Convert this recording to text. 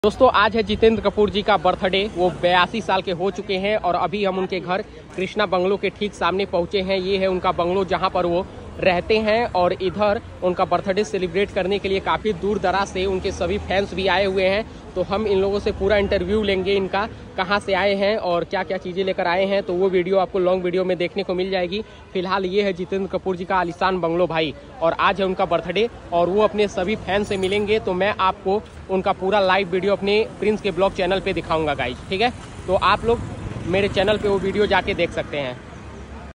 दोस्तों आज है जितेंद्र कपूर जी का बर्थडे। वो 82 साल के हो चुके हैं और अभी हम उनके घर कृष्णा बंगलो के ठीक सामने पहुंचे हैं। ये है उनका बंगलो जहां पर वो रहते हैं और इधर उनका बर्थडे सेलिब्रेट करने के लिए काफ़ी दूर दराज से उनके सभी फैंस भी आए हुए हैं। तो हम इन लोगों से पूरा इंटरव्यू लेंगे, इनका कहां से आए हैं और क्या क्या चीज़ें लेकर आए हैं। तो वो वीडियो आपको लॉन्ग वीडियो में देखने को मिल जाएगी। फिलहाल ये है जितेंद्र कपूर जी का आलीशान बंगलो भाई, और आज है उनका बर्थडे और वो अपने सभी फैन से मिलेंगे। तो मैं आपको उनका पूरा लाइव वीडियो अपने प्रिंस के ब्लॉग चैनल पे दिखाऊंगा गाइज, ठीक है। तो आप लोग मेरे चैनल पे वो वीडियो जाके देख सकते हैं।